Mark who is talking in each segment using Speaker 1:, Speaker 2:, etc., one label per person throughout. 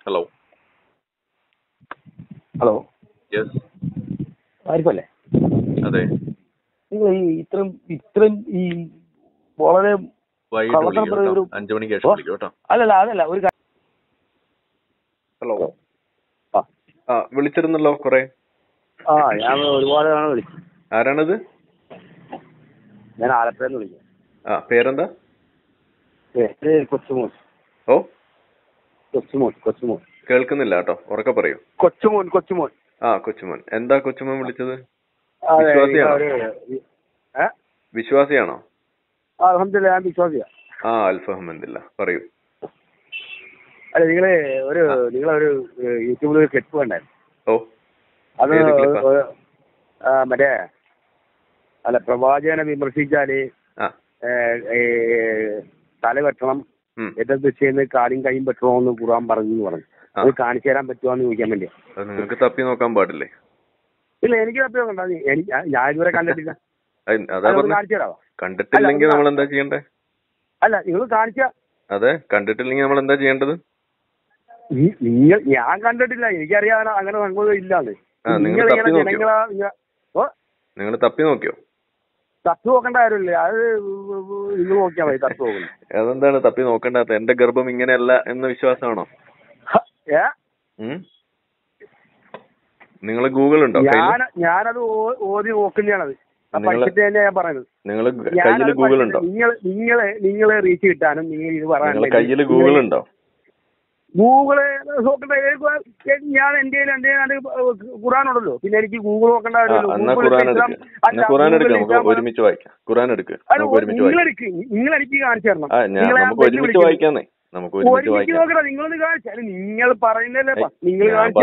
Speaker 1: Hello
Speaker 2: hello
Speaker 1: yes
Speaker 2: ആരിഫല്ലേ?
Speaker 1: അതെ.
Speaker 2: നിങ്ങൾ ഈ ഇത്രയും ഈ വളരെ
Speaker 1: വൈകിട്ട് വിളിക്കും കേട്ടോ. 5 മണിക്ക് ശേഷം വിളിക്കും കേട്ടോ.
Speaker 2: അതല്ല ഒരു
Speaker 1: ഹലോ. വിളിച്ചിരുന്നല്ലോ കുറെ.
Speaker 2: ഞാൻ ഒരുപാട് തവണ വിളിച്ചു.
Speaker 1: ആരാണത്?
Speaker 2: ഞാൻ ആലപ്പുഴന്ന് വിളിക്കും.
Speaker 1: പേരെന്താ?
Speaker 2: കൊച്ചുമോൻ.
Speaker 1: ഓ,
Speaker 2: കൊച്ചുമോൻ.
Speaker 1: കേൾക്കുന്നില്ല കേട്ടോ, ഉറക്കെ പറയൂ.
Speaker 2: കൊച്ചുമോൻ.
Speaker 1: കൊച്ചുമോൻ. എന്താ കൊച്ചുമോൻ വിളിച്ചത്? വിശ്വാസിയാണോ?
Speaker 2: അൽഹംദുലില്ലാ, ഞാൻ വിശ്വാസിയാ.
Speaker 1: അൽഹംദുലില്ലാ, പറയൂ.
Speaker 2: അല്ല, നിങ്ങളൊരു യൂട്യൂബിൽ ഒരു ക്ലിപ്പ് കണ്ടായിരുന്നു.
Speaker 1: ഓ,
Speaker 2: അത് പ്രവാചകനെ വിമർശിച്ചാല് തല വെട്ടണം, എതിർ ദിശയിൽ നിന്ന് കാലും കൈയും വെട്ടണമെന്ന് ഖുർആൻ പറഞ്ഞു. അത് കാണിച്ചു തരാൻ പറ്റുമോന്ന് ചോദിക്കാൻ വേണ്ടിയാ.
Speaker 1: നിങ്ങൾക്ക് തപ്പി നോക്കാൻ പാടില്ലേ?
Speaker 2: ഇല്ല, എനിക്ക് തപ്പി നോക്കണ്ട. ഞാൻ ഇതുവരെ കണ്ടിട്ടില്ല. കാണിച്ചു തരാമോ?
Speaker 1: കണ്ടിട്ടില്ലെങ്കിൽ നമ്മൾ എന്താ ചെയ്യണ്ടേ?
Speaker 2: അല്ല, നിങ്ങൾ കാണിച്ച.
Speaker 1: അതെ, കണ്ടിട്ടില്ലെങ്കിൽ നമ്മൾ എന്താ ചെയ്യേണ്ടത്?
Speaker 2: ഞാൻ കണ്ടിട്ടില്ല, എനിക്കറിയാൻ അങ്ങനെ സംഭവം ഇല്ലാന്ന്.
Speaker 1: നിങ്ങൾ തപ്പി നോക്കിയോ?
Speaker 2: തപ്പി നോക്കേണ്ട കാര്യമില്ല, അത് നിങ്ങൾ നോക്കിയാൽ മതി. തപ്പി നോക്കണം.
Speaker 1: അതെന്താണ് തപ്പി നോക്കേണ്ടത്? എന്റെ ഗർഭം ഇങ്ങനെയല്ല എന്ന വിശ്വാസമാണോ? നിങ്ങൾ ഗൂഗിൾ ഉണ്ടോ?
Speaker 2: ഞാനത് ഓതി നോക്കുന്നതാണത്. പഠിച്ചിട്ട് തന്നെ ഞാൻ പറയുന്നത്.
Speaker 1: നിങ്ങൾ കയ്യിൽ ഗൂഗിൾ ഉണ്ടോ?
Speaker 2: നിങ്ങളെ റീച്ച് കിട്ടാനും നിങ്ങൾ ഇത് പറയാൻ
Speaker 1: കയ്യിൽ ഗൂഗിൾ ഉണ്ടോ?
Speaker 2: ഗൂഗിള് നോക്കണ്ട. ഞാൻ എന്റെ ഖുറാനുണ്ടല്ലോ, പിന്നെ എനിക്ക് ഗൂഗിൾ നോക്കേണ്ട കാര്യമല്ലോ.
Speaker 1: ഒരുമിച്ച് വായിക്കാം. ഖുറാൻ എടുക്ക്.
Speaker 2: നിങ്ങൾ എനിക്ക് കാണിച്ചു തരണം.
Speaker 1: ഒരുമിച്ച് വായിക്കാന്നേ.
Speaker 2: നിങ്ങളൊന്ന് കാണിച്ചാൽ നിങ്ങൾ പറയുന്നല്ലേ. നിങ്ങൾക്ക്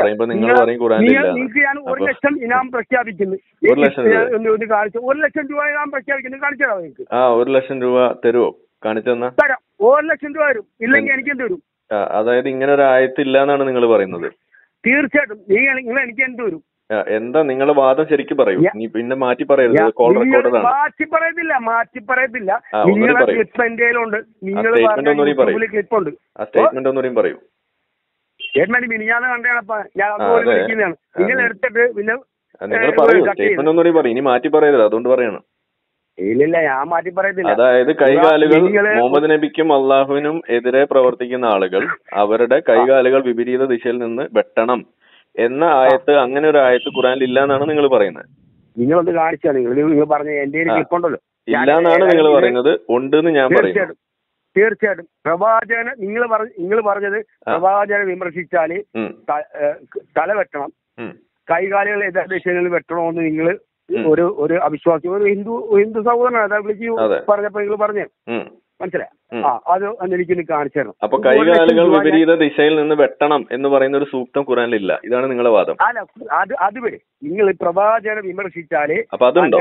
Speaker 2: ഞാൻ 1 ലക്ഷം ഇനാം പ്രഖ്യാപിക്കുന്നു.
Speaker 1: 1 ലക്ഷം രൂപ
Speaker 2: ഇനാം പ്രഖ്യാപിക്കുന്നു. കാണിച്ചു തരാം നിങ്ങൾക്ക്?
Speaker 1: 1 ലക്ഷം രൂപ തരുമോ? കാണിച്ചു തന്നാ
Speaker 2: തരാം. 1 ലക്ഷം രൂപ വരും. ഇല്ലെങ്കിൽ എനിക്ക് എന്ത് വരും?
Speaker 1: അതായത് ഇങ്ങനെ ഒരു ആയത്തില്ല എന്നാണ് നിങ്ങൾ പറയുന്നത്?
Speaker 2: തീർച്ചയായിട്ടും. നിങ്ങൾ എനിക്ക് എന്ത് വരും?
Speaker 1: എന്താ നിങ്ങളുടെ വാദം ശരിക്കും പറയൂ. നീ പിന്നെ മാറ്റി പറയരുത്. കോൾ റെക്കോർഡാണ്.
Speaker 2: മാറ്റി പറയത്തില്ല. നിങ്ങളുടെ ക്ലിപ്പ് എന്റെ കയ്യിലുണ്ട്. നിങ്ങൾ ക്ലിപ്പുണ്ട്.
Speaker 1: ആ സ്റ്റേറ്റ്മെന്റ് ഒന്നുകൂടി പറയൂ.
Speaker 2: സ്റ്റേറ്റ്മെന്റ് മിനിഞ്ഞാന്ന് കണ്ടാണപ്പാ. ഞാൻ വിളിക്കുന്നതാണ്. നിങ്ങൾ എടുത്തിട്ട് പിന്നെ
Speaker 1: നിങ്ങൾ പറയൂ. സ്റ്റേറ്റ്മെന്റ് ഒന്നുകൂടി പറയും. ഇനി മാറ്റി പറയരുത്, അതുകൊണ്ട് പറയാണ്.
Speaker 2: ഇല്ലില്ല, ഞാൻ മാറ്റി പറയത്തില്ല.
Speaker 1: അതായത് കൈകാലുകൾ മുഹമ്മദ് നബിക്കും അള്ളാഹുവിനും എതിരെ പ്രവർത്തിക്കുന്ന ആളുകൾ അവരുടെ കൈകാലുകൾ വിപരീത ദിശയിൽ നിന്ന് വെട്ടണം എന്ന ആയത്ത്, അങ്ങനെ ഒരു ആയത്ത് ഖുറാനിൽ ഇല്ല എന്നാണ് നിങ്ങൾ പറയുന്നത്.
Speaker 2: നിങ്ങളൊന്ന് കാണിച്ചാ? നിങ്ങൾ പറഞ്ഞ എന്റെ ക്ലിപ്പുണ്ടല്ലോ.
Speaker 1: ഇല്ലാന്നാണ് നിങ്ങൾ പറയുന്നത്. ഉണ്ടെന്ന് ഞാൻ പറയുന്നു.
Speaker 2: തീർച്ചയായിട്ടും. പ്രവാചകനെ നിങ്ങൾ പറഞ്ഞത് പ്രവാചകനെ വിമർശിച്ചാല് തല വെട്ടണം, കൈകാലുകൾ എതിർ ദിശയിൽ വെട്ടണമെന്ന് നിങ്ങൾ ഒരു അവിശ്വാസി, ഒരു ഹിന്ദു സഹോദരനാണ് അതാ വിളിച്ച് പറഞ്ഞപ്പോ നിങ്ങൾ പറഞ്ഞു. മനസ്സിലായി? അത് എനിക്കൊന്ന് കാണിച്ചു തരണം.
Speaker 1: അപ്പൊ കൈകാലുകൾ വിപരീത ദിശയിൽ നിന്ന് വെട്ടണം എന്ന് പറയുന്ന ഒരു സൂക്തം ഖുറാനിലില്ല. ഇതാണ് നിങ്ങളുടെ വാദം?
Speaker 2: അല്ല, അത് വരെ നിങ്ങൾ പ്രവാചകനെ വിമർശിച്ചാല്
Speaker 1: അപ്പൊ അതുണ്ടോ?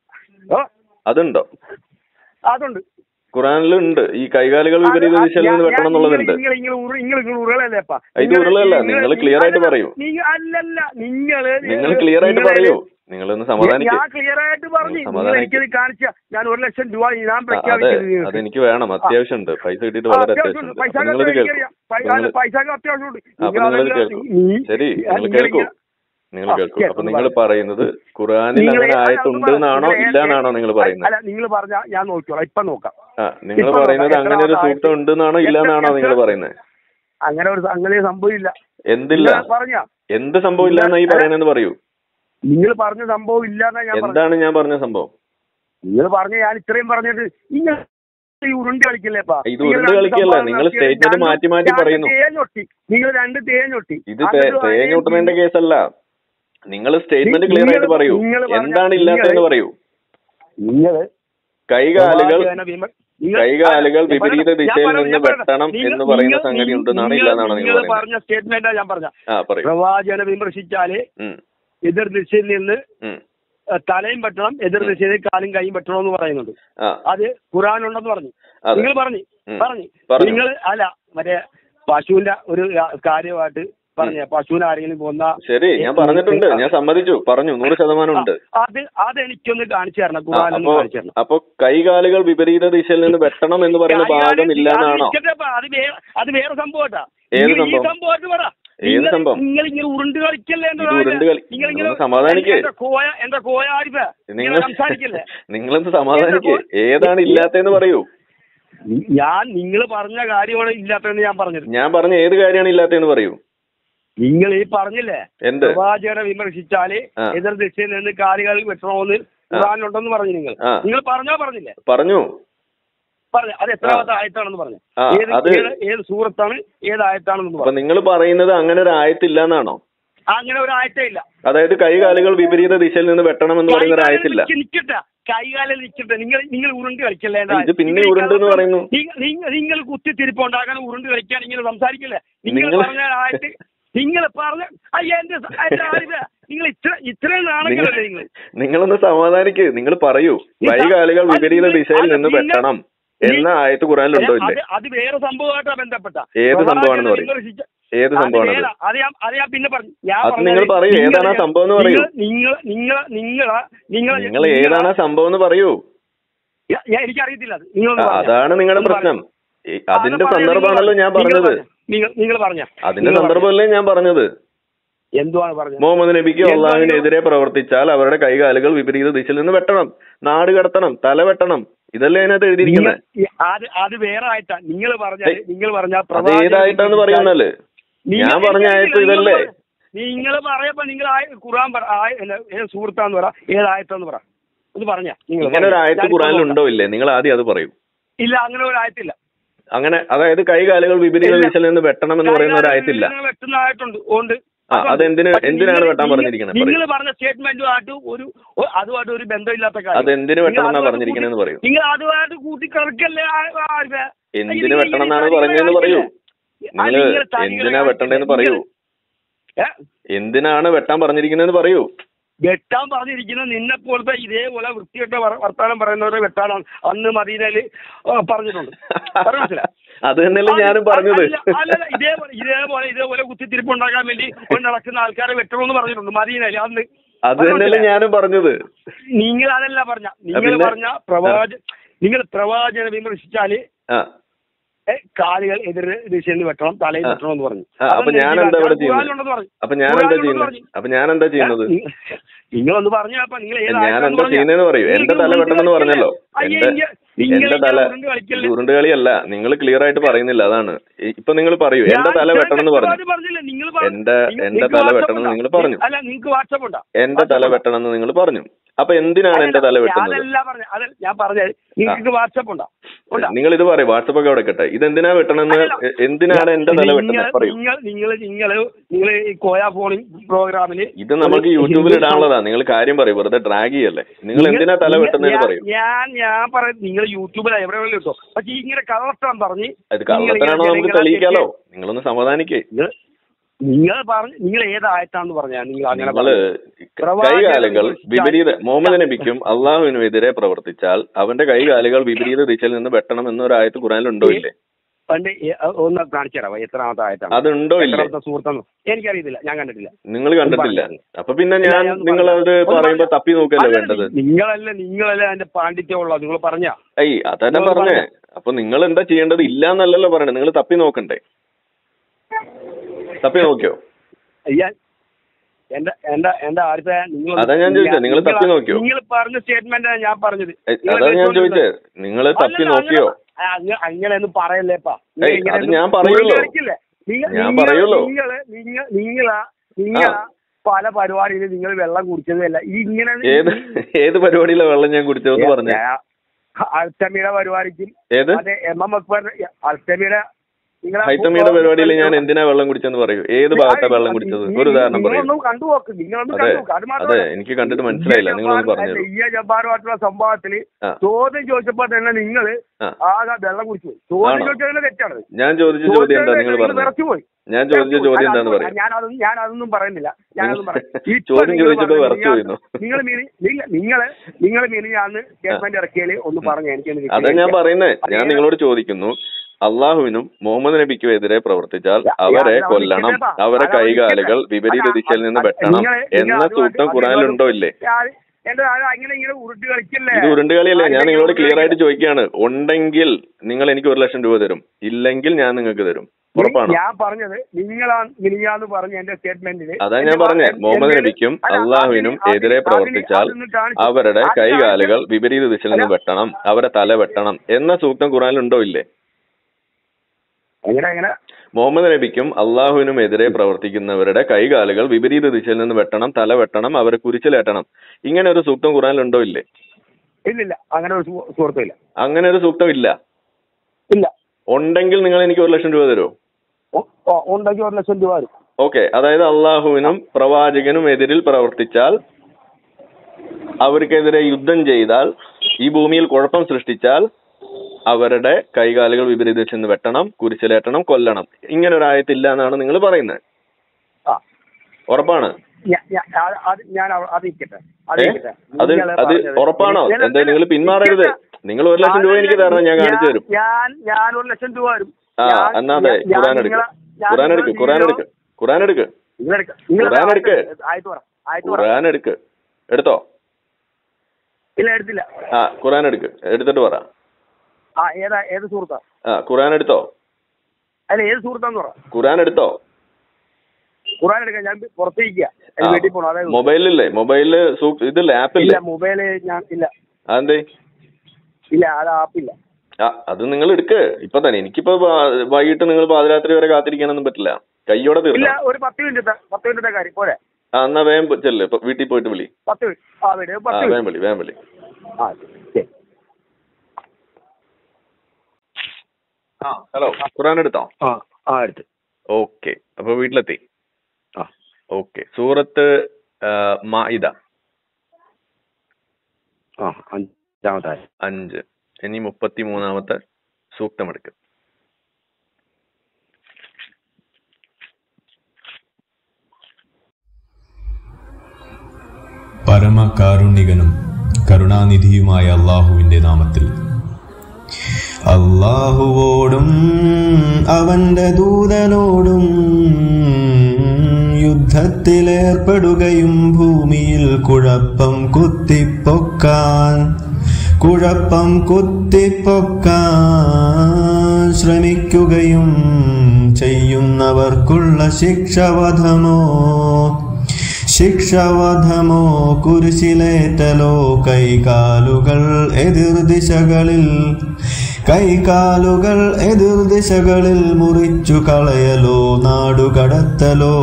Speaker 2: അതുണ്ട്.
Speaker 1: ഖുറാനിലുണ്ട്. ഈ കൈകാലുകൾ വിപരീത ദിശയിൽ നിന്ന് വെട്ടണം എന്നുള്ളതുണ്ട്.
Speaker 2: ഉരുളല്ലേപ്പാ?
Speaker 1: ഇത് ഉരുളല്ല. നിങ്ങൾ ക്ലിയർ ആയിട്ട് പറയൂ.
Speaker 2: അല്ലല്ല, നിങ്ങൾ
Speaker 1: ക്ലിയർ ആയിട്ട് പറയൂ. നിങ്ങളൊന്ന് സമാധാനിക്കും.
Speaker 2: ഞാൻ ക്ലിയർ ആയിട്ട് പറഞ്ഞു. എനിക്കത് കാണിച്ച ഞാൻ 1 ലക്ഷം രൂപ ഞാൻ പ്രഖ്യാപിച്ചത്.
Speaker 1: അതെനിക്ക് വേണം, അത്യാവശ്യമുണ്ട്. പൈസ കിട്ടിയിട്ട് വളരെ അത്യാവശ്യമുണ്ട്. നിങ്ങളിത് കേൾക്കും.
Speaker 2: പൈസക്ക് അത്യാവശ്യമുണ്ട്.
Speaker 1: ശരി, നിങ്ങൾ കേൾക്കൂ. അപ്പൊ നിങ്ങൾ പറയുന്നത് ഖുറാനിൽ അങ്ങനെ ആയത്തുണ്ട് എന്നാണോ ഇല്ല എന്നാണോ നിങ്ങൾ പറയുന്നത്?
Speaker 2: അല്ല, നിങ്ങൾ പറഞ്ഞ ഞാൻ നോക്കിയോളാം. ഇപ്പൊ നോക്കാം.
Speaker 1: നിങ്ങൾ പറയുന്നത് അങ്ങനെ ഒരു സൂക്തം ഉണ്ട് എന്നാണോ ഇല്ല എന്നാണോ നിങ്ങൾ പറയുന്നത്?
Speaker 2: അങ്ങനെ സംഭവമില്ല.
Speaker 1: എന്തില്ല? എന്ത് സംഭവം ഇല്ല എന്നാ ഈ പറയണെന്ന് പറയൂ.
Speaker 2: നിങ്ങൾ പറഞ്ഞ സംഭവം ഇല്ലാന്നാ ഞാൻ.
Speaker 1: എന്താണ് ഞാൻ പറഞ്ഞ സംഭവം?
Speaker 2: നിങ്ങൾ പറഞ്ഞ ഞാൻ ഇത്രയും പറഞ്ഞിട്ട് നിങ്ങൾ ഉരുണ്ട് കളിക്കില്ലേപ്പാ?
Speaker 1: ഇത് ഉരുണ്ട് കളിക്കല്ല. നിങ്ങൾ സ്റ്റേറ്റ്മെന്റ് മാറ്റി പറയുന്നു.
Speaker 2: നിങ്ങൾ 2 തേഞ്ഞൊട്ടി.
Speaker 1: ഇത് തേഞ്ഞൊട്ടുന്നതിന്റെ കേസല്ല. നിങ്ങൾ സ്റ്റേറ്റ്മെന്റ് ക്ലിയർ ആയിട്ട് പറയൂ. എന്താണ് ഇല്ലാത്തതെന്ന് പറയൂ. കൈകാലുകൾ വിപരീത ദിശയിൽ നിന്ന് വെട്ടണം എന്ന് പറയുന്ന സംഗതി ഉണ്ടെന്നാണ് ഇല്ലെന്നാണ് നിങ്ങൾ
Speaker 2: പറഞ്ഞ സ്റ്റേറ്റ്മെന്റാ ഞാൻ പറഞ്ഞ. പ്രവാചകനെ വിമർശിച്ചാല് എതിർ ദിശയിൽ നിന്ന് തലയും വെട്ടണം, എതിർ ദിശയിൽ കാലും കൈയും വെട്ടണം എന്ന് പറയുന്നുണ്ട്. അത് ഖുറാനുണ്ടെന്ന് പറഞ്ഞു. നിങ്ങൾ പറഞ്ഞു നിങ്ങൾ അല്ല, മറ്റേ പശുവിന്റെ ഒരു കാര്യമായിട്ട് പറഞ്ഞ പശുവിന് ആരെങ്കിലും കൊന്ന.
Speaker 1: ശരി, ഞാൻ പറഞ്ഞിട്ടുണ്ട്. ഞാൻ സമ്മതിച്ചു, പറഞ്ഞു. 100% ഉണ്ട്.
Speaker 2: അതെനിക്കൊന്ന് കാണിച്ചു തരണം. ഖുറാനൊന്ന് കാണിച്ചു തരണം.
Speaker 1: അപ്പൊ കൈകാലുകൾ വിപരീത ദിശയിൽ നിന്ന് വെട്ടണം എന്ന് പറയുന്ന ഭാഗം ഇല്ല എന്നാണോ?
Speaker 2: അത് വേറെ സംഭവട്ടാ.
Speaker 1: ഏത്
Speaker 2: സംഭവമായിട്ട് പറ.
Speaker 1: സംഭവം?
Speaker 2: നിങ്ങൾ ഇങ്ങനെ ഉരുണ്ട് കളിക്കല്ലേ?
Speaker 1: സമാധാനിക്കേ,
Speaker 2: എന്റെ കോയ ആരിഫ, സംസാരിക്കല്ലേ?
Speaker 1: നിങ്ങളെന്ത് സമാധാനിക്കേ? ഏതാണ് ഇല്ലാത്തതെന്ന് പറയൂ.
Speaker 2: നിങ്ങൾ പറഞ്ഞ കാര്യമാണ് ഇല്ലാത്തതെന്ന് ഞാൻ പറഞ്ഞത്.
Speaker 1: ഞാൻ പറഞ്ഞ ഏത് കാര്യമാണ് ഇല്ലാത്തതെന്ന് പറയൂ.
Speaker 2: നിങ്ങൾ ഈ പറഞ്ഞില്ലേ,
Speaker 1: എന്ത്
Speaker 2: പ്രവാചകനെ വിമർശിച്ചാല് എതിർ ദിശയിൽ നിന്ന് കാലുകൾ വെട്ടണമെന്ന് ഖുർആനിലുണ്ടെന്ന് പറഞ്ഞു. നിങ്ങൾ പറഞ്ഞില്ലേ?
Speaker 1: പറഞ്ഞു.
Speaker 2: അത് എത്രാമത്തെ ആയത്താണെന്ന് പറഞ്ഞു? ഏത് സൂറത്താണ്, ഏത് ആയത്താണെന്ന് പറഞ്ഞു?
Speaker 1: നിങ്ങൾ പറയുന്നത് അങ്ങനെ ഒരു ആയത്തില്ല എന്നാണോ?
Speaker 2: അങ്ങനെ ഒരു ആയത്തേ ഇല്ല.
Speaker 1: അതായത് കൈകാലുകൾ വിപരീത ദിശയിൽ നിന്ന് വെട്ടണം എന്ന് പറയുന്ന ഒരു ആയത്തില്ല.
Speaker 2: നിൽക്കട്ടെ, കൈകാലിൽ നിൽക്കട്ടെ. നിങ്ങൾ ഉരുണ്ട് കളിക്കല്ലേ?
Speaker 1: ഇത് പിന്നെ ഉരുണ്ട് എന്ന് പറയുന്നു.
Speaker 2: നിങ്ങൾ കുത്തിത്തിരിപ്പുണ്ടാക്കാൻ ഉരുണ്ട് കളിക്കാൻ ഇങ്ങനെ സംസാരിക്കില്ലേ? നിങ്ങൾ പറഞ്ഞ ആയത്ത് നിങ്ങൾ പറഞ്ഞ നിങ്ങൾ ഇത്രയും നാണങ്ങളല്ലേ?
Speaker 1: നിങ്ങളൊന്ന് സമാധാനിക്ക്. നിങ്ങൾ പറയൂ, കൈകാലുകൾ വിപരീത ദിശയിൽ നിന്ന് വെട്ടണം എന്ന ആയത്ത് ഖുർആനിലുണ്ടോ? ഇല്ലേ?
Speaker 2: അത് വേറെ സംഭവമായിട്ടാ ബന്ധപ്പെട്ട.
Speaker 1: ഏത് സംഭവമാണെന്ന് പറയും? ഏത് സംഭവമാണ്?
Speaker 2: അത് ഞാൻ പിന്നെ പറഞ്ഞു.
Speaker 1: നിങ്ങൾ പറയൂ, ഏതാണ് ആ സംഭവം എന്ന് പറയൂ. നിങ്ങൾ ഏതാണ് ആ സംഭവം എന്ന് പറയൂ.
Speaker 2: എനിക്കറിയത്തില്ല.
Speaker 1: അതാണ് നിങ്ങളുടെ പ്രശ്നം. അതിന്റെ സന്ദർഭമാണല്ലോ ഞാൻ പറഞ്ഞത്.
Speaker 2: നിങ്ങൾ പറഞ്ഞ
Speaker 1: അതിന്റെ സന്ദർഭമല്ലേ ഞാൻ പറഞ്ഞത്.
Speaker 2: എന്തുവാണ് പറഞ്ഞത്?
Speaker 1: മുഹമ്മദ് നബിക്ക് അള്ളാഹുവിനെതിരെ പ്രവർത്തിച്ചാൽ അവരുടെ കൈകാലുകൾ വിപരീത ദിശയിൽ നിന്ന് വെട്ടണം, നാട് കടത്തണം, തല വെട്ടണം. ഇതല്ലേ അതിനകത്ത് എഴുതിയിരിക്കുന്നത്.
Speaker 2: അത് വേറെ ആയിട്ടാ നിങ്ങൾ പറഞ്ഞ
Speaker 1: ഏതായിട്ടാന്ന് പറയുന്നല്ലേ? ഞാൻ പറഞ്ഞ ആയത്ത് ഇതല്ലേ?
Speaker 2: നിങ്ങൾ പറയപ്പോ നിങ്ങൾ ഖുർആൻ സുഹൃത്താന്ന് പറ, ഏതായത്തെന്ന് പറ, ഒന്ന് പറഞ്ഞ.
Speaker 1: ഇങ്ങനെ ഒരു ആയത്ത് ഖുർആനിലുണ്ടോ? ഇല്ലേ? നിങ്ങൾ ആദ്യം അത് പറയൂ.
Speaker 2: ഇല്ല, അങ്ങനെ ഒരു ആയത്തില്ല.
Speaker 1: അങ്ങനെ, അതായത് കൈകാലുകൾ വിപരീത ദിശയിൽ നിന്ന് വെട്ടണം എന്ന് പറയുന്ന ഒരു ആയത്തില്ല.
Speaker 2: വെട്ടുന്നതായിട്ടുണ്ട്.
Speaker 1: എന്തിനാണ് വെട്ടാൻ പറഞ്ഞിരിക്കുന്നത്?
Speaker 2: നിങ്ങൾ പറഞ്ഞ സ്റ്റേറ്റ്മെന്റുമായിട്ട് അതുമായിട്ട് ഒരു ബന്ധമില്ലാത്ത കാര്യം.
Speaker 1: അതെന്തിന് വെട്ടണം എന്നാ പറഞ്ഞിരിക്കണെന്ന് പറയൂ.
Speaker 2: നിങ്ങൾ അതുമായിട്ട് കൂട്ടിക്കിടക്കല്ലേ?
Speaker 1: എന്തിന് വെട്ടണം എന്നാണ് പറഞ്ഞതെന്ന് പറയൂ. നിങ്ങൾ എന്തിനാ വെട്ടണ്ടെന്ന് പറയൂ. എന്തിനാണ് വെട്ടാൻ പറഞ്ഞിരിക്കുന്നതെന്ന് പറയൂ.
Speaker 2: വെട്ടാൻ പറഞ്ഞിരിക്കുന്നത് നിന്നെ പോലത്തെ ഇതേപോലെ വൃത്തികെട്ട വർത്താനം പറയുന്നവരെ വെട്ടാനാണ് അന്ന് മദീനയില് പറഞ്ഞിട്ടുണ്ട്.
Speaker 1: അത് തന്നെയല്ലേ ഞാനും പറഞ്ഞത്.
Speaker 2: ഇതേപോലെ കുത്തിത്തിരിപ്പുണ്ടാക്കാൻ വേണ്ടി നടക്കുന്ന ആൾക്കാരെ വെട്ടണമെന്ന് പറഞ്ഞിട്ടുണ്ട് മദീനയില് അന്ന്.
Speaker 1: അത് തന്നെയല്ലേ ഞാനും പറഞ്ഞത്.
Speaker 2: നിങ്ങൾ അതല്ല പറഞ്ഞ. നിങ്ങൾ പ്രവാചകനെ വിമർശിച്ചാല് കാലുകൾ എതിർ ദിശയിൽ നിന്ന് വെട്ടണം, തലയിൽ വെട്ടണം എന്ന് പറഞ്ഞു.
Speaker 1: അപ്പൊ ഞാൻ എന്താ ഇവിടെ ചെയ്യുന്നത്? അപ്പൊ ഞാൻ എന്താ ചെയ്യുന്നത്?
Speaker 2: നിങ്ങളൊന്ന് പറഞ്ഞു.
Speaker 1: ഞാൻ എന്താ ചെയ്യുന്നതെന്ന് പറയൂ. എന്റെ തല വെട്ടണമെന്ന് പറഞ്ഞല്ലോ. എന്റെ തല ഉരുണ്ട് കളിയല്ല. നിങ്ങൾ ക്ലിയർ ആയിട്ട് പറയുന്നില്ല. അതാണ് ഇപ്പൊ നിങ്ങൾ പറയൂ. എന്റെ തല വെട്ടണമെന്ന് പറഞ്ഞു. എന്റെ തല വെട്ടണമെന്ന് നിങ്ങൾ പറഞ്ഞു. എന്റെ തല വെട്ടണമെന്ന് നിങ്ങൾ പറഞ്ഞു. അപ്പൊ എന്തിനാണ് എന്റെ തല വെട്ടുന്നത്?
Speaker 2: ഞാൻ പറഞ്ഞത് നിങ്ങൾക്ക് വാട്സപ്പ് ഉണ്ടോ?
Speaker 1: നിങ്ങൾ ഇത് പറയും. വാട്സപ്പ് ഒക്കെ അവിടെ കേട്ടെ. ഇതെന്തിനാ വെട്ടണമെന്ന്, എന്തിനാണ് എന്റെ തല വെട്ടുന്നത് പറയൂ.
Speaker 2: നിങ്ങൾ ഈ കോയ ഫോണിംഗ് പ്രോഗ്രാമില്
Speaker 1: ഇത് നമുക്ക് യൂട്യൂബിൽ ഇടാനുള്ളതാ. നിങ്ങൾ കാര്യം പറയും. വെറുതെ ഡ്രാഗ് ചെയ്യല്ലേ. നിങ്ങൾ എന്തിനാ തല വെട്ടുന്നതെന്ന് പറയും.
Speaker 2: ഞാൻ പറയും നിങ്ങൾ യൂട്യൂബിൽ എവിടെയെങ്കിലും കിട്ടോ. പക്ഷെ ഇങ്ങനെ കള്ളത്തരം പറഞ്ഞ്
Speaker 1: അത് കള്ളത്തരാണോ നമുക്ക് തെളിയിക്കാലോ. നിങ്ങളൊന്ന് സമാധാനിക്കേ.
Speaker 2: നിങ്ങൾ ഏതായിട്ടാന്ന് പറഞ്ഞാൽ നിങ്ങൾ അങ്ങനെ
Speaker 1: കൈകാലുകൾ വിപരീത മുഹമ്മദ് നബിക്കും അള്ളാഹുവിനും എതിരെ പ്രവർത്തിച്ചാൽ അവന്റെ കൈകാലുകൾ വിപരീത ദിശയിൽ നിന്ന് വെട്ടണം എന്നൊരു ആയത്ത് ഖുർആനിലുണ്ടോ? ഇല്ലേ?
Speaker 2: പണ്ട് ഒന്ന് കാണിച്ചു തരാമോ എത്രാമത്തെ ആയത്താണ്?
Speaker 1: അതുണ്ടോ ഇല്ലേ?
Speaker 2: സുഹൃത്തെന്ന് എനിക്കറിയത്തില്ല. ഞാൻ കണ്ടിട്ടില്ല.
Speaker 1: നിങ്ങൾ കണ്ടിട്ടില്ല? അപ്പൊ പിന്നെ ഞാൻ നിങ്ങളത് പറയുമ്പോ തപ്പി നോക്കല്ലേ വേണ്ടത്.
Speaker 2: നിങ്ങളല്ലേ അതിന്റെ പാണ്ഡിത്യം ഉള്ളത്. നിങ്ങൾ പറഞ്ഞ
Speaker 1: അതന്നെ പറഞ്ഞേ. അപ്പൊ നിങ്ങൾ എന്താ ചെയ്യേണ്ടത്? ഇല്ല എന്നല്ലല്ലോ പറയണേ. നിങ്ങൾ തപ്പി നോക്കണ്ടേ? തപ്പി നോക്കിയോ? അതാ ഞാൻ ചോദിച്ചത്. നിങ്ങൾ തപ്പി നോക്കിയോ?
Speaker 2: നിങ്ങൾ പറഞ്ഞ സ്റ്റേറ്റ്മെന്റ് ഞാൻ പറഞ്ഞത്.
Speaker 1: അതാ ഞാൻ ചോദിച്ചത്. നിങ്ങൾ തപ്പി നോക്കിയോ?
Speaker 2: അങ്ങനെയൊന്നും പറയല്ലേപ്പാ.
Speaker 1: അത് ഞാൻ പറയുള്ളൂ.
Speaker 2: നിങ്ങൾ പല പരിപാടിയിലും നിങ്ങൾ വെള്ളം കുടിച്ചതല്ല. ഇങ്ങനെ
Speaker 1: ഏത് പരിപാടിയിലെ വെള്ളം ഞാൻ കുടിച്ചതെന്ന് പറഞ്ഞു?
Speaker 2: അൽത്തമിയുടെ പരിപാടിക്കും അതെ അൽത്തമിയുടെ
Speaker 1: ഹൈത്തമിയുടെ പരിപാടിയിൽ ഞാൻ എന്തിനാ വെള്ളം കുടിച്ചെന്ന് പറയൂ. ഏത് ഭാഗത്താ വെള്ളം കുടിച്ചത്? ഒരു ഉദാഹരണം പറയൂ. അതെ, എനിക്ക് കണ്ടിട്ട് മനസ്സിലായില്ല. നിങ്ങളൊന്ന് പറഞ്ഞു.
Speaker 2: ജബ്ബാറുമായിട്ടുള്ള സംഭവത്തിൽ ചോദ്യം ചോദിച്ചപ്പോ തന്നെ നിങ്ങൾ ആകെ വെള്ളം കുടിച്ചു. ചോദ്യം ചോദിച്ചതിന് തെറ്റാണ്.
Speaker 1: ഞാൻ ചോദിച്ച ചോദ്യം എന്താ നിങ്ങൾ പറഞ്ഞു? ഞാൻ ചോദിച്ച ചോദ്യം എന്താന്ന് പറയാം.
Speaker 2: ഞാൻ അതൊന്നും പറയുന്നില്ല.
Speaker 1: ചോദ്യം ചോദിച്ചത് വിറച്ചു പോയിരുന്നു.
Speaker 2: നിങ്ങൾ മിനിഞ്ഞാന്ന് സ്റ്റേറ്റ്മെന്റ് ഇറക്കിയാല് ഒന്ന് പറഞ്ഞു. എനിക്ക്
Speaker 1: അതാ ഞാൻ പറയുന്നത്. ഞാൻ നിങ്ങളോട് ചോദിക്കുന്നു, അള്ളാഹുവിനും മുഹമ്മദ് നബിക്കും എതിരെ പ്രവർത്തിച്ചാൽ അവരെ കൊല്ലണം, അവരെ കൈകാലുകൾ വിപരീത ദിശയിൽ നിന്ന് വെട്ടണം എന്ന സൂക്തം ഖുർആനിലുണ്ടോ? ഇല്ലേ? ഇത് ഉരുണ്ട് കളിയല്ലേ. ഞാൻ നിങ്ങളോട് ക്ലിയർ ആയിട്ട് ചോദിക്കുകയാണ്. ഉണ്ടെങ്കിൽ നിങ്ങൾ എനിക്ക് 1,00,000 രൂപ തരും, ഇല്ലെങ്കിൽ ഞാൻ നിങ്ങൾക്ക് തരും. ഉറപ്പാണോ?
Speaker 2: ഞാൻ പറഞ്ഞത് നിങ്ങളാന്ന് പറഞ്ഞ എന്റെ സ്റ്റേറ്റ്മെന്റിൽ
Speaker 1: അതാ ഞാൻ പറഞ്ഞേ, മുഹമ്മദ് നബിക്കും അള്ളാഹുവിനും എതിരെ പ്രവർത്തിച്ചാൽ അവരുടെ കൈകാലുകൾ വിപരീത ദിശയിൽ നിന്ന് വെട്ടണം, അവരെ തല വെട്ടണം എന്ന സൂക്തം ഖുർആനിൽ ഉണ്ടോ ഇല്ലേ? മുഹമ്മദ് നബിക്കും അള്ളാഹുവിനും എതിരെ പ്രവർത്തിക്കുന്നവരുടെ കൈകാലുകൾ വിപരീത ദിശയിൽ നിന്ന് വെട്ടണം, തല വെട്ടണം, അവരെ കുരിശിലേറ്റണം, ഇങ്ങനെ ഒരു സൂക്തം ഖുർആനിൽ ഉണ്ടോ ഇല്ലേ?
Speaker 2: ഇല്ലില്ല, അങ്ങനെ ഒരു സൂക്തമില്ല.
Speaker 1: അങ്ങനെ ഒരു സൂക്തം ഇല്ല.
Speaker 2: ഇല്ല.
Speaker 1: ഉണ്ടെങ്കിൽ നിങ്ങൾ എനിക്ക് 1,00,000 രൂപ തരുമോ?
Speaker 2: ഉണ്ടെങ്കിൽ 1,00,000 രൂപ തരും.
Speaker 1: ഓക്കെ, അതായത് അള്ളാഹുവിനും പ്രവാചകനും എതിരിൽ പ്രവർത്തിച്ചാൽ, അവർക്കെതിരെ യുദ്ധം ചെയ്താൽ, ഈ ഭൂമിയിൽ കുഴപ്പം സൃഷ്ടിച്ചാൽ അവരുടെ കൈകാലുകൾ വിപരീത ദിശയിൽ നിന്ന് വെട്ടണം, കുരിശിലേറ്റണം, കൊല്ലണം. ഇങ്ങനെ ഒരു ആയത്തില്ല എന്നാണ് നിങ്ങൾ പറയുന്നത്. ഉറപ്പാണ്? അത് ഉറപ്പാണോ? എന്താ നിങ്ങൾ പിന്മാറരുത്. നിങ്ങൾ 1,00,000 രൂപ എനിക്ക് തരണം, ഞാൻ കാണിച്ചു തരും.
Speaker 2: ഞാൻ 1,00,000 രൂപ തരും.
Speaker 1: എന്നാതെ ഖുർആൻ എടുക്ക്. എടുത്തോ?
Speaker 2: ഇല്ല, എടുത്തില്ല.
Speaker 1: ഖുർആൻ എടുക്ക്, എടുത്തിട്ട് പറ.
Speaker 2: ഏത് സുഹൃത്താ?
Speaker 1: ഖുർആൻ എടുത്തോ?
Speaker 2: അല്ല, ഏത് സുഹൃത്താന്ന് പറ.
Speaker 1: ഖുർആൻ എടുത്തോ?
Speaker 2: ഖുർആൻ എടുക്കാൻ ഞാൻ പുറത്തേക്ക് വീട്ടിൽ പോകണം. അതായത്
Speaker 1: മൊബൈലില്ലേ? മൊബൈലില് ഇതില്ലേ, ആപ്പില്ല?
Speaker 2: മൊബൈല് ഞാൻ ഇല്ല.
Speaker 1: അതെന്തേ?
Speaker 2: ഇല്ല, അത് ആപ്പില്ല.
Speaker 1: അത് നിങ്ങൾ എടുക്ക് ഇപ്പൊ തന്നെ. എനിക്കിപ്പോ വൈകിട്ട് നിങ്ങൾ പാതിരാത്രി വരെ കാത്തിരിക്കാനൊന്നും പറ്റില്ല. കയ്യോടെ തീർന്നില്ല.
Speaker 2: ഒരു 10 മിനിറ്റത്തെ കാര്യം പോരെ.
Speaker 1: എന്നാ വേഗം ചെല്ല്, ഇപ്പൊ വീട്ടിൽ പോയിട്ട് വിളി.
Speaker 2: 10 മിനിറ്റ്.
Speaker 1: വേഗം വിളി. ഹലോ, ഖുർആൻ എടുത്തോ?
Speaker 2: എടുത്ത്.
Speaker 1: ഓക്കെ, അപ്പൊ വീട്ടിലെത്തി. ഓക്കെ, സൂറത്ത് മാഇദ 5. ഇനി 33-ാമത്തെ സൂക്തം എടുക്കും.
Speaker 3: പരമകാരുണികനും കരുണാനിധിയുമായ അള്ളാഹുവിന്റെ നാമത്തിൽ. അള്ളാഹുവോടും അവന്റെ ദൂതനോടും യുദ്ധത്തിലേർപ്പെടുകയും ഭൂമിയിൽ കുഴപ്പം കുത്തിപ്പൊക്കാൻ ശ്രമിക്കുകയും ചെയ്യുന്നവർക്കുള്ള ശിക്ഷാവധമോ കുരിശിലേറ്റലോ കൈകാലുകൾ എതിർദിശകളിൽ മുറിച്ചു കളയലോ നാടുകടത്തലോ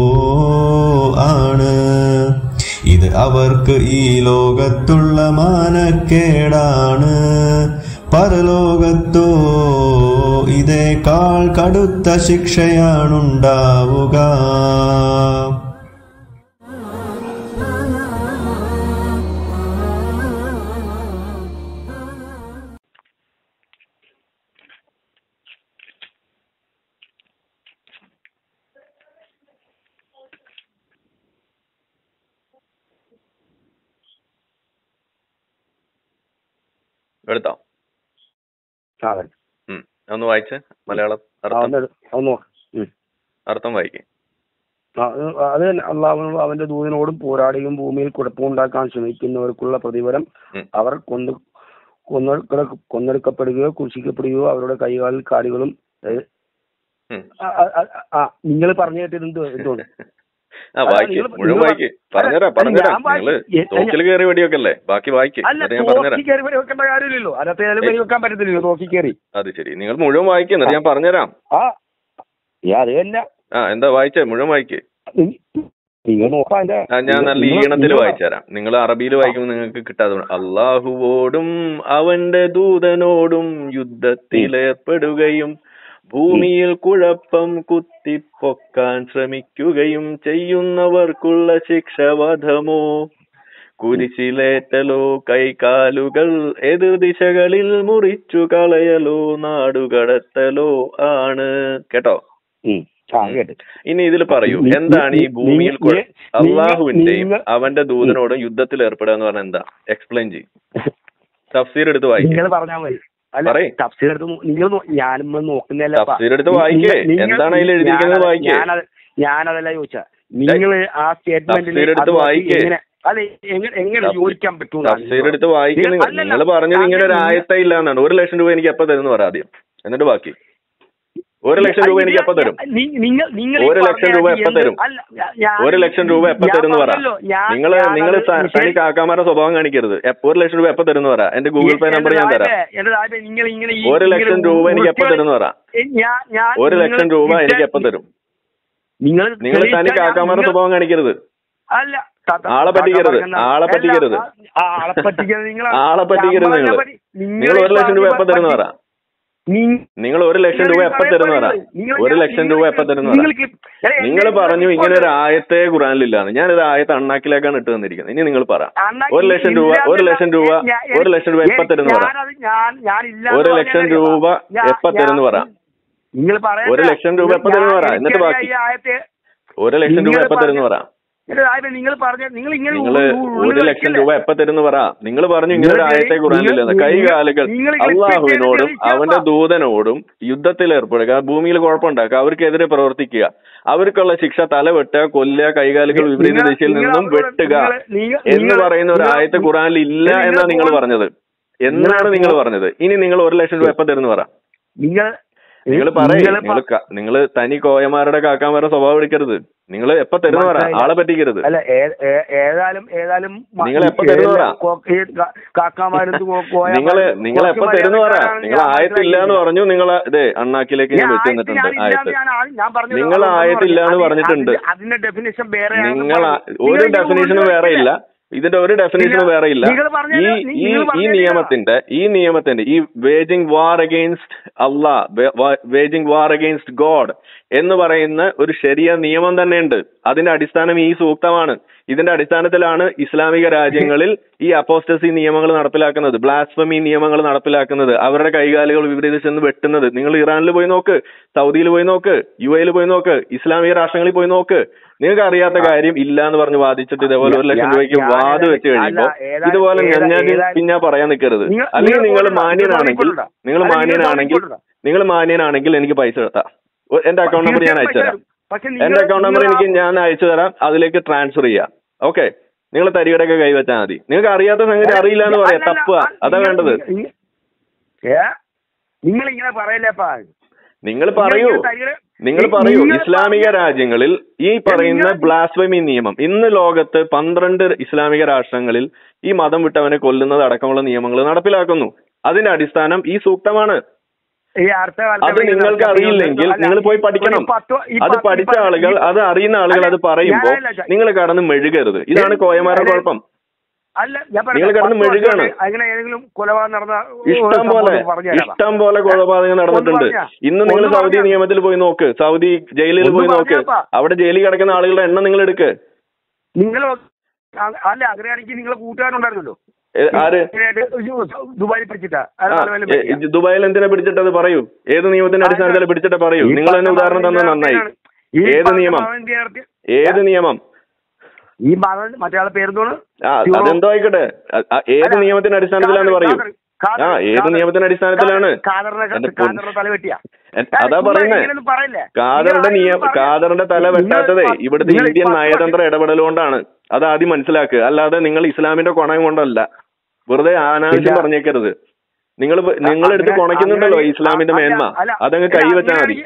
Speaker 3: ആണ്. ഇത് അവർക്ക് ഈ ലോകത്തുള്ള മാനക്കേടാണ്. പരലോകത്തോ ഇതേക്കാൾ കടുത്ത ശിക്ഷയാണുണ്ടാവുക.
Speaker 1: എടുത്തോ? ഒന്ന് വായിച്ച് മലയാളം അർത്ഥം വായിക്കേ.
Speaker 2: അത് അള്ളാഹുവിനോടും അവന്റെ ദൂതനോടും പോരാടുകയും ഭൂമിയിൽ കുഴപ്പമുണ്ടാക്കാൻ ശ്രമിക്കുന്നവർക്കുള്ള പ്രതിഫലം അവർ കൊന്നെടുക്കപ്പെടുകയോ കുരിശിക്കപ്പെടുകയോ അവരുടെ കൈകാലിൽ കാലുകളും. നിങ്ങൾ പറഞ്ഞു കേട്ടത് എന്തുകൊണ്ട്? വെക്കേണ്ട കാര്യമില്ലല്ലോ. അതിനകത്ത് വെക്കാൻ പറ്റത്തില്ലല്ലോ തോക്കി കയറി.
Speaker 1: അത് ശരി, നിങ്ങൾ മുഴുവൻ വായിക്കുന്നത് ഞാൻ പറഞ്ഞുതരാം.
Speaker 2: അത് തന്നെ.
Speaker 1: എന്താ വായിച്ചേ? മുഴുവൻ വായിക്കേ. ഞാൻ നല്ല ഈണത്തിൽ വായിച്ചുതരാം. നിങ്ങൾ അറബിയിൽ വായിക്കുമ്പോൾ നിങ്ങൾക്ക് കിട്ടാതെ. അള്ളാഹുവോടും അവന്റെ ദൂതനോടും യുദ്ധത്തിലേർപ്പെടുകയും ഭൂമിയിൽ കുഴപ്പം കുത്തിപ്പൊക്കാൻ ശ്രമിക്കുകയും ചെയ്യുന്നവർക്കുള്ള ശിക്ഷാവധമോ കുരിശിലേറ്റലോ കൈകാലുകൾ എതിർദിശകളിൽ മുറിച്ചു കളയലോ നാടുകടത്തലോ ആണ്. കേട്ടോ? ഇനി ഇതിൽ പറയൂ, എന്താണ് ഈ ഭൂമിയിൽ അള്ളാഹുവിന്റെയും അവന്റെ ദൂതനോടും യുദ്ധത്തിൽ ഏർപ്പെടുക എന്ന് പറഞ്ഞാൽ എന്താ? എക്സ്പ്ലെയിൻ ചെയ്യും. തഫ്സീർ എടുത്ത് വായിക്കും.
Speaker 2: പറഞ്ഞാൽ മതി. തഫ്സീർ എടുത്ത്
Speaker 1: വായിക്കേ. എന്താണ് അതിൽ എഴുതിയിരിക്കുന്നത് വായിക്കേ.
Speaker 2: ഞാനതല്ല ചോദിച്ചാ, നിങ്ങൾ ആ സ്റ്റേറ്റ്മെന്റ്
Speaker 1: എടുത്ത് വായിക്കേ.
Speaker 2: അതെ, എങ്ങനെ യോജിക്കാൻ പറ്റൂ?
Speaker 1: തഫ്സീർ എടുത്ത് വായിക്കേ. നിങ്ങൾ പറഞ്ഞത് ഇങ്ങനെ ഒരു ആയത്തേ ഇല്ല എന്നാണ്. 1,00,000 രൂപ എനിക്ക് എപ്പോ തരുന്നു പറ ആദ്യം, എന്നിട്ട് ബാക്കി. 1 ലക്ഷം രൂപ എനിക്ക് എപ്പോ തരും? 1 ലക്ഷം രൂപ എപ്പോ തരും? 1 ലക്ഷം രൂപ എപ്പോ തരും എന്ന് പറ. നിങ്ങൾ തനി കാക്കാമാരുടെ സ്വഭാവം കാണിക്കരുത്. 1 ലക്ഷം രൂപ എപ്പോ തരും എന്ന് പറ. എന്റെ ഗൂഗിൾ പേ നമ്പർ ഞാൻ തരാം. 1 ലക്ഷം രൂപ എനിക്ക് എപ്പോ തരും എന്ന് പറ. 1 ലക്ഷം രൂപ എനിക്ക് എപ്പോ തരും? നിങ്ങൾ തനി കാക്കാമാരുടെ സ്വഭാവം കാണിക്കരുത്. ആളെ പറ്റിക്കരുത്. നിങ്ങൾ 1 ലക്ഷം രൂപ എപ്പോ തരുന്ന പറ. നിങ്ങൾ 1 ലക്ഷം രൂപ എപ്പോ തരുന്ന പറ. 1 ലക്ഷം രൂപ എപ്പോ തരുന്ന പറ. നിങ്ങൾ പറഞ്ഞു ഇങ്ങനെ ഒരു ആയത്തെ ഖുറാനിലില്ലാന്ന്. ഞാനൊരു ആയത്ത് അണ്ണാക്കിലേക്കാണ് ഇട്ട് തന്നിരിക്കുന്നത്. ഇനി നിങ്ങൾ പറ. 1 ലക്ഷം രൂപ എപ്പോ തരുന്ന പറ. 1 ലക്ഷം രൂപ എപ്പോ തരുന്ന പറ. 1 ലക്ഷം രൂപ എപ്പോ തരുന്ന പറ. എന്നിട്ട് ബാക്കി 1 ലക്ഷം രൂപ എപ്പോ തരുന്ന പറ. നിങ്ങൾ 1 ലക്ഷം രൂപ എപ്പോ തരുന്ന പറ. നിങ്ങൾ പറഞ്ഞു ഇങ്ങനെ ഒരു ആയത്തെ ഖുറാനില്ലെന്ന്. കൈകാലുകൾ അള്ളാഹുവിനോടും അവന്റെ ദൂതനോടും യുദ്ധത്തിൽ ഏർപ്പെടുക, ഭൂമിയിൽ കുഴപ്പമുണ്ടാക്കുക, അവർക്കെതിരെ പ്രവർത്തിക്കുക, അവർക്കുള്ള ശിക്ഷ തല വെട്ടുക, കൊല്ലുക, കൈകാലുകൾ വിപരീത ദിശയിൽ നിന്നും വെട്ടുക എന്ന് പറയുന്ന ഒരു ആയത്തെ ഖുറാനിൽ ഇല്ല എന്നാണ് നിങ്ങൾ പറഞ്ഞത്. എന്നാണ് നിങ്ങൾ പറഞ്ഞത്. ഇനി നിങ്ങൾ 1 ലക്ഷം രൂപ എപ്പോ തരുന്ന പറ. നിങ്ങൾ പറയും. നിങ്ങൾ തനി കോയമാരുടെ കാക്കാമാരുടെ സ്വഭാവം എടുക്കരുത്. നിങ്ങൾ എപ്പോ തരുന്ന പറ. ആളെ പറ്റിക്കരുത്. നിങ്ങൾ എപ്പോ തരുന്ന പറ. നിങ്ങൾ എപ്പോ തരുന്ന പറ. നിങ്ങൾ ആയത്തില്ല എന്ന് പറഞ്ഞു. നിങ്ങൾ ഇതേ അണ്ണാക്കിലേക്ക് ഞാൻ വെച്ച് തന്നിട്ടുണ്ട് ആയത്ത്. നിങ്ങൾ ആയത്തില്ല എന്ന് പറഞ്ഞിട്ടുണ്ട്. നിങ്ങൾ ഒരു ഡെഫിനേഷനും വേറെ ഇല്ല. ഇതിന്റെ ഒരു ഡെഫിനേഷനും വേറെ ഇല്ല. ഈ നിയമത്തിന്റെ ഈ waging war against Allah, waging war against God എന്ന് പറയുന്ന ഒരു ശരിയ നിയമം തന്നെയുണ്ട്. അതിന്റെ അടിസ്ഥാനം ഈ സൂക്തമാണ്. ഇതിന്റെ അടിസ്ഥാനത്തിലാണ് ഇസ്ലാമിക രാജ്യങ്ങളിൽ ഈ അപ്പോസ്റ്റസി നിയമങ്ങൾ നടപ്പിലാക്കുന്നത്, ബ്ലാസ്ഫമി നിയമങ്ങൾ നടപ്പിലാക്കുന്നത്, അവരുടെ കൈകാലുകൾ വിപരീത ചെന്ന് വെട്ടുന്നത്. നിങ്ങൾ ഇറാനിൽ പോയി നോക്ക്, സൗദിയിൽ പോയി നോക്ക്, UAE പോയി നോക്ക്, ഇസ്ലാമിക രാഷ്ട്രങ്ങളിൽ പോയി നോക്ക്. നിങ്ങൾക്ക് അറിയാത്ത കാര്യം ഇല്ല എന്ന് പറഞ്ഞ് വാദിച്ചിട്ട് ഇതേപോലെ 1 ലക്ഷം രൂപയ്ക്ക് വാദ് വെച്ച് കഴിയുമ്പോ ഇതുപോലെ ഞാൻ പറയാൻ നിൽക്കരുത്. അല്ലെങ്കിൽ നിങ്ങൾ മാന്യനാണെങ്കിൽ എനിക്ക് പൈസ എടുത്താം. എന്റെ അക്കൗണ്ട് നമ്പർ ഞാൻ അയച്ചു തരാം. എന്റെ അക്കൗണ്ട് നമ്പർ ഞാൻ അയച്ചു തരാം. അതിലേക്ക് ട്രാൻസ്ഫർ ചെയ്യാം. ഓക്കെ, നിങ്ങൾ തരികടൊക്കെ കൈവച്ചാൽ മതി. നിങ്ങൾക്ക് അറിയാത്ത സംഗതി അറിയില്ല എന്ന് പറയാം. തപ്പുക, അതാ വേണ്ടത്. നിങ്ങൾ പറയൂ ഇസ്ലാമിക രാജ്യങ്ങളിൽ ഈ പറയുന്ന ബ്ലാസ്ഫമി നിയമം ഇന്ന് ലോകത്ത് 12 ഇസ്ലാമിക രാഷ്ട്രങ്ങളിൽ ഈ മതം വിട്ടവനെ കൊല്ലുന്നത് അടക്കമുള്ള നിയമങ്ങൾ നടപ്പിലാക്കുന്നു. അതിന്റെ അടിസ്ഥാനം ഈ സൂക്തമാണ്. അത് നിങ്ങൾക്ക് അറിയില്ലെങ്കിൽ നിങ്ങൾ പോയി പഠിക്കണം. അത് പഠിച്ച ആളുകൾ, അത് അറിയുന്ന ആളുകൾ അത് പറയുമ്പോൾ നിങ്ങൾ കടന്ന് മെഴുകരുത്. ഇതാണ് കോയമാരുടെ കുഴപ്പം. നിങ്ങൾ കടന്ന് മെഴുകാണ്. ഇഷ്ടം പോലെ കൊലപാതകം നടന്നിട്ടുണ്ട്. ഇന്ന് നിങ്ങൾ സൗദി നിയമത്തിൽ പോയി നോക്ക്, സൗദി ജയിലിൽ പോയി നോക്ക്. അവിടെ ജയിലിൽ കിടക്കുന്ന ആളുകളുടെ എണ്ണം നിങ്ങൾ എടുക്ക്. ആര് ദുബായിൽ എന്തിനാ പിടിച്ചിട്ടത് പറയൂ. ഏത് നിയമത്തിന്റെ അടിസ്ഥാനത്തിൽ പിടിച്ചിട്ട് പറയൂ. നിങ്ങൾ തന്നെ ഉദാഹരണം തന്നെ നന്നായി. ഏത് നിയമം
Speaker 2: ഈ മറ്റേ പേരെന്തോണ്?
Speaker 1: അതെന്തോ ആയിക്കോട്ടെ. ഏത് നിയമത്തിന്റെ അടിസ്ഥാനത്തിലാന്ന് പറയൂ. ഏത് നിയമത്തിന്റെ അടിസ്ഥാനത്തിലാണ്? അതാ പറയുന്നേ. ഖാദറിന്റെ തല വെട്ടാത്തതേ ഇവിടുത്തെ ഇന്ത്യൻ നയതന്ത്ര ഇടപെടൽ കൊണ്ടാണ്. അത് ആദ്യം മനസ്സിലാക്കുക. അല്ലാതെ നിങ്ങൾ ഇസ്ലാമിന്റെ കൊണയം കൊണ്ടല്ല. വെറുതെ അനാവശ്യം പറഞ്ഞേക്കരുത്. നിങ്ങൾ എടുത്ത് കൊണയ്ക്കുന്നുണ്ടല്ലോ ഇസ്ലാമിന്റെ മേന്മ. അതങ്ങ് കൈവച്ചാൽ മതി.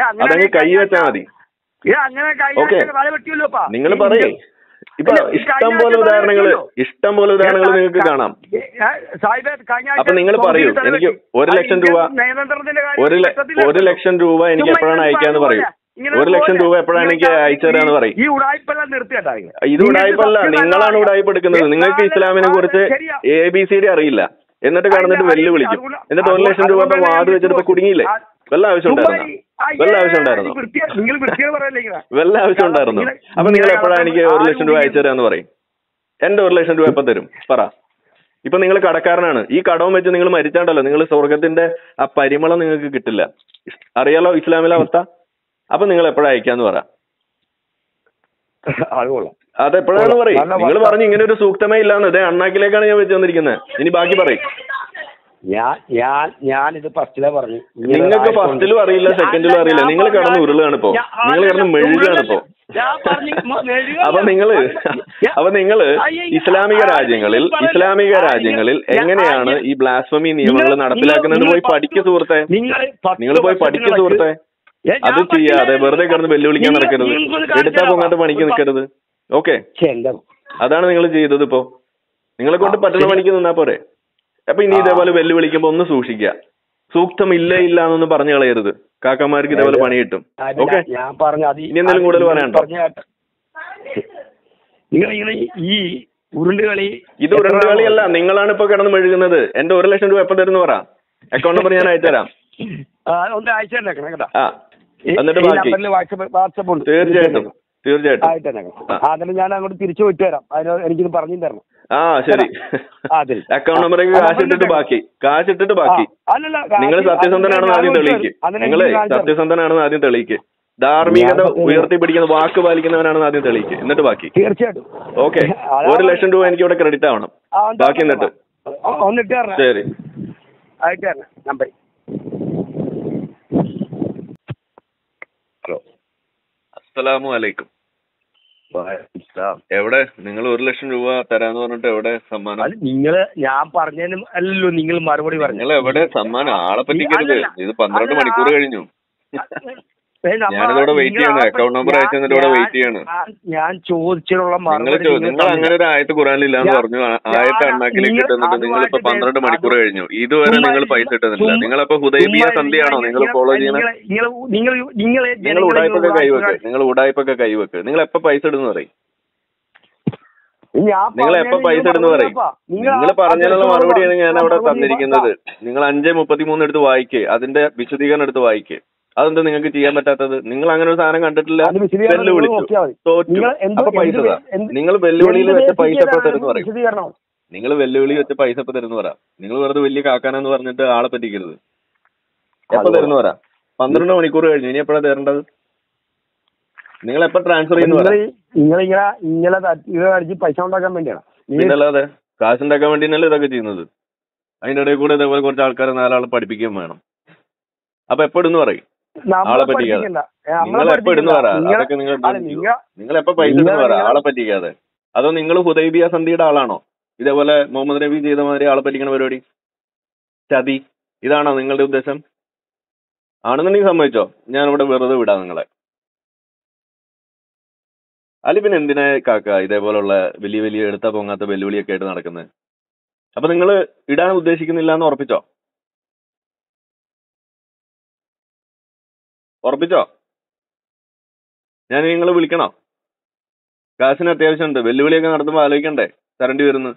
Speaker 1: ഓക്കെ, നിങ്ങൾ പറയേ. ഇപ്പൊ ഇഷ്ടം പോലെ ഉദാഹരണങ്ങൾ നിങ്ങൾക്ക് കാണാം. അപ്പൊ നിങ്ങൾ പറയൂ എനിക്ക് 1 ലക്ഷം രൂപ 1 ലക്ഷം രൂപ എനിക്ക് എപ്പോഴാണ് അയക്കാന്ന് പറയൂ. 1 ലക്ഷം രൂപ എപ്പോഴാണ് എനിക്ക് അയച്ചു തരാന്ന് പറയും. ഇത് ഉടായ്പല്ല, നിങ്ങളാണ് ഉടായ്പ എടുക്കുന്നത്. നിങ്ങൾക്ക് ഇസ്ലാമിനെ കുറിച്ച് ABCD അറിയില്ല. എന്നിട്ട് കടന്നിട്ട് വെല്ലുവിളിക്കും. എന്നിട്ട് 1 ലക്ഷം രൂപ വാത് വെച്ചിട്ട് കുടുങ്ങിയില്ലേ? വല്ല ആവശ്യം ഉണ്ടായിരുന്നു? അപ്പൊ നിങ്ങൾ എപ്പോഴാണ് എനിക്ക് 1 ലക്ഷം രൂപ അയച്ചു തരാന്ന് പറയും. എന്റെ 1 ലക്ഷം രൂപ എപ്പോ തരും പറ. ഇപ്പൊ നിങ്ങൾ കടക്കാരനാണ്. ഈ കടവും വെച്ച് നിങ്ങൾ മരിച്ചാണ്ടല്ലോ നിങ്ങൾ സ്വർഗത്തിന്റെ ആ പരിമളം നിങ്ങൾക്ക് കിട്ടില്ല. അറിയാലോ ഇസ്ലാമിലെ അവസ്ഥ. അപ്പൊ നിങ്ങൾ എപ്പോഴാ അയക്കാന്ന് പറ. അതെപ്പോഴാന്ന് പറയും. നിങ്ങൾ പറഞ്ഞു ഇങ്ങനെ ഒരു സൂക്തമേ ഇല്ലാന്ന്. അതെ അണ്ണാക്കിലേക്കാണ് ഞാൻ വെച്ച് തന്നിരിക്കുന്നത്. ഇനി ബാക്കി പറയും.
Speaker 2: ഞാനിത് ഫസ്റ്റിലെ പറഞ്ഞു.
Speaker 1: നിങ്ങൾക്ക് ഫസ്റ്റിലും അറിയില്ല, സെക്കൻഡിലും അറിയില്ല. നിങ്ങൾ കിടന്ന് ഉരുളാണ് ഇപ്പോ. നിങ്ങൾ കിടന്ന് മെഴുകാണ് ഇപ്പോ. അപ്പൊ നിങ്ങള് ഇസ്ലാമിക രാജ്യങ്ങളിൽ എങ്ങനെയാണ് ഈ ബ്ലാസ്ഫമി നിയമങ്ങൾ നടപ്പിലാക്കുന്നത് പോയി പഠിക്കുക സുഹൃത്തെ. നിങ്ങൾ പോയി പഠിക്കുക സുഹൃത്തെ. അത് ചെയ്യാതെ വെറുതെ കിടന്ന് വെല്ലുവിളിക്കാൻ നടക്കരുത്, എടുത്താ പൊങ്ങാത്ത പണിക്ക് നിൽക്കരുത്. ഓക്കെ, അതാണ് നിങ്ങൾ ചെയ്തത്. ഇപ്പോ നിങ്ങളെ കൊണ്ട് പറ്റുന്ന പണിക്ക് നിന്നാ പോരെ. അപ്പൊ ഇനി ഇതേപോലെ വെല്ലുവിളിക്കുമ്പോ ഒന്ന് സൂക്ഷിക്കുക. സൂക്തം ഇല്ല ഇല്ല എന്നൊന്നും പറഞ്ഞു കളയരുത്. കാക്കമാർക്ക് ഇതേപോലെ പണി കിട്ടും. ഓക്കെ, ഇനി എന്തെങ്കിലും കൂടുതൽ പറയാനുണ്ടോ?
Speaker 2: ഈ ഉരുണ്ടുകളി
Speaker 1: ഇത് ഉരുണ്ടുകളിയല്ല, നിങ്ങളാണ് ഇപ്പൊ കിടന്ന് മെഴുകുന്നത്. എന്റെ 1 ലക്ഷം രൂപ എപ്പോ തരുന്നു പറ, അക്കൗണ്ട് നമ്പർ ഞാൻ അയച്ചുതരാം.
Speaker 2: ഒന്ന് അയച്ചു തന്നേക്കണം കേട്ടോ.
Speaker 1: എന്നിട്ട് ബാക്കി തീർച്ചയായിട്ടും
Speaker 2: അതിന് ഞാൻ അങ്ങോട്ട് തിരിച്ചു വിട്ടുതരാം. അതിന് എനിക്കിത് പറഞ്ഞു തരണം.
Speaker 1: ശരി. അക്കൗണ്ട് നമ്പറേക്ക് കാശിട്ടിട്ട് ബാക്കി നിങ്ങൾ സത്യസന്ധനാണെന്ന് ആദ്യം തെളിയിക്ക്. നിങ്ങളെ സത്യസന്ധനാണെന്ന് ആദ്യം തെളിയിക്ക്. ധാർമ്മികത ഉയർത്തിപ്പിടിക്കുന്ന വാക്ക് പാലിക്കുന്നവനാണെന്ന് ആദ്യം തെളിയിക്ക്. എന്നിട്ട് ബാക്കി.
Speaker 2: തീർച്ചയായിട്ടും.
Speaker 1: ഓക്കെ, 1 ലക്ഷം രൂപ എനിക്ക് ഇവിടെ ക്രെഡിറ്റ് ആവണം. ബാക്കി എന്നിട്ട് ശരി.
Speaker 2: നമ്പർ.
Speaker 1: ഹലോ, അസ്സലാമു അലൈക്കും. എവിടെ നിങ്ങൾ 1 ലക്ഷം രൂപ തരാന്ന് പറഞ്ഞിട്ട് എവിടെ സമ്മാനം?
Speaker 2: ഞാൻ പറഞ്ഞതിനും അല്ലല്ലോ നിങ്ങൾ മറുപടി പറഞ്ഞു.
Speaker 1: നിങ്ങൾ എവിടെ സമ്മാനം? ആളെ പറ്റിക്കരുത്. ഇത് 12 മണിക്കൂർ കഴിഞ്ഞു. ഞാനിതോടെ വെയിറ്റ് ചെയ്യണം. അക്കൗണ്ട് നമ്പർ അയച്ചു തന്നിട്ട് ഇവിടെ വെയിറ്റ് ചെയ്യാണ്.
Speaker 2: ഞാൻ ചോദിച്ചിട്ടുള്ള
Speaker 1: നിങ്ങൾ അങ്ങനെ ഒരു ആയത്ത് ഖുറാനില്ലാന്ന് പറഞ്ഞു. ആയത്ത് അണ്ണാക്കിലേക്ക് ഇട്ടുന്നിട്ട് നിങ്ങളിപ്പോ 12 മണിക്കൂർ കഴിഞ്ഞു. ഇതുവരെ നിങ്ങൾ പൈസ ഇട്ടുന്നില്ല. നിങ്ങളപ്പോ ഹുദൈബിയ സന്ധിയാണോ നിങ്ങൾ ഫോളോ ചെയ്യുന്നത്? നിങ്ങൾ ഉടായ്പൊക്കെ കൈവെക്ക്. നിങ്ങൾ എപ്പോ പൈസ ഇടുന്നു പറയും. നിങ്ങൾ എപ്പോ പൈസ ഇടുന്നു പറയും. നിങ്ങൾ പറഞ്ഞതിനുള്ള മറുപടിയാണ് ഞാൻ അവിടെ തന്നിരിക്കുന്നത്. നിങ്ങൾ 5:33 എടുത്ത് വായിക്കേ, അതിന്റെ വിശദീകരണം എടുത്ത് വായിക്കേ. അതെന്താ നിങ്ങൾക്ക് ചെയ്യാൻ പറ്റാത്തത്? നിങ്ങൾ അങ്ങനെ ഒരു സാധനം കണ്ടിട്ടില്ല. വെല്ലുവിളിച്ചു, തോറ്റു. അപ്പൊ പൈസ നിങ്ങൾ വെല്ലുവിളിയിൽ വെച്ച പൈസ എപ്പോ തരുന്നു പറയും. നിങ്ങൾ വെല്ലുവിളി വെച്ച പൈസ എപ്പോ തരുന്നു പറ. നിങ്ങൾ വെറുതെ വലിയ കാക്കാനെന്ന് പറഞ്ഞിട്ട് ആളെ പറ്റിക്കരുത്. എപ്പോ തരുന്നു പറ. 12 മണിക്കൂർ കഴിഞ്ഞു. ഇനി എപ്പോഴാണ് തരേണ്ടത്? നിങ്ങൾ എപ്പോ ട്രാൻസ്ഫർ ചെയ്യുന്നു പറ.
Speaker 2: പൈസ ഉണ്ടാക്കാൻ വേണ്ടിയാണ്.
Speaker 1: പിന്നല്ലാതെ കാശുണ്ടാക്കാൻ വേണ്ടിയല്ലേ ഇതൊക്കെ ചെയ്യുന്നത്. അതിന്റെ ഇടയിൽ കൂടെ ഇതേപോലെ കുറച്ച് ആൾക്കാരെ 4 ആളെ പഠിപ്പിക്കുകയും വേണം. അപ്പൊ എപ്പോ ഇടുന്നു പറയും ആളെ പറ്റിക്കാതെ. നിങ്ങൾ എപ്പോ ഇടുന്നു പറ. അതൊക്കെ നിങ്ങൾ എപ്പോ പൈസ ഇടുന്നു പറ ആളെ പറ്റിക്കാതെ. അതോ നിങ്ങൾ ഹുദൈബിയ സന്ധിയുടെ ആളാണോ? ഇതേപോലെ മുഹമ്മദ് നബി ചെയ്ത മാതിരി ആളെ പറ്റിക്കണ പരിപാടി, ചതി, ഇതാണോ നിങ്ങളുടെ ഉദ്ദേശം? ആണെന്നുണ്ടെങ്കിൽ സമ്മതിച്ചോ, ഞാനിവിടെ വെറുതെ വിടാം നിങ്ങളെ. അല്ലെ പിന്നെ എന്തിനാ കാക്ക ഇതേപോലുള്ള വലിയ വലിയ എടുത്താ പൊങ്ങാത്ത വെല്ലുവിളിയൊക്കെ ആയിട്ട് നടക്കുന്നത്? അപ്പൊ നിങ്ങൾ ഇടാൻ ഉദ്ദേശിക്കുന്നില്ല എന്ന് ഉറപ്പിച്ചോ? ഞാൻ നിങ്ങൾ വിളിക്കണോ? കാശിന് അത്യാവശ്യമുണ്ട്. വെല്ലുവിളിയൊക്കെ നടത്തുമ്പോൾ ആലോചിക്കണ്ടേ തരേണ്ടി വരുന്നു.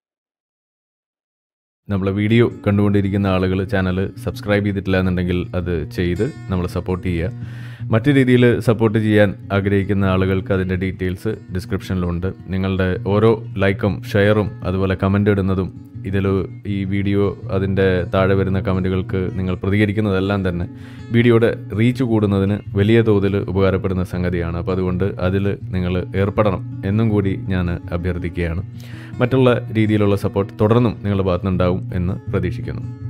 Speaker 4: നമ്മളെ വീഡിയോ കണ്ടുകൊണ്ടിരിക്കുന്ന ആളുകൾ ചാനൽ സബ്സ്ക്രൈബ് ചെയ്തിട്ടില്ല എന്നുണ്ടെങ്കിൽ അത് ചെയ്ത് നമ്മളെ സപ്പോർട്ട് ചെയ്യുക. മറ്റു രീതിയിൽ സപ്പോർട്ട് ചെയ്യാൻ ആഗ്രഹിക്കുന്ന ആളുകൾക്ക് അതിൻ്റെ ഡീറ്റെയിൽസ് ഡിസ്ക്രിപ്ഷനിലുണ്ട്. നിങ്ങളുടെ ഓരോ ലൈക്കും ഷെയറും അതുപോലെ കമൻ്റ് ഇടുന്നതും ഇതിൽ ഈ വീഡിയോ അതിൻ്റെ താഴെ വരുന്ന കമൻറ്റുകൾക്ക് നിങ്ങൾ പ്രതികരിക്കുന്നതെല്ലാം തന്നെ വീഡിയോയുടെ റീച്ച് കൂടുന്നതിന് വലിയ തോതിൽ ഉപകാരപ്പെടുന്ന സംഗതിയാണ്. അപ്പോൾ അതുകൊണ്ട് അതിൽ നിങ്ങൾ ഏർപ്പെടണം എന്നും കൂടി ഞാൻ അഭ്യർത്ഥിക്കുകയാണ്. മറ്റുള്ള രീതിയിലുള്ള സപ്പോർട്ട് തുടർന്നും നിങ്ങളുടെ ഭാഗത്തുനിന്നുണ്ടാവും എന്ന് പ്രതീക്ഷിക്കുന്നു.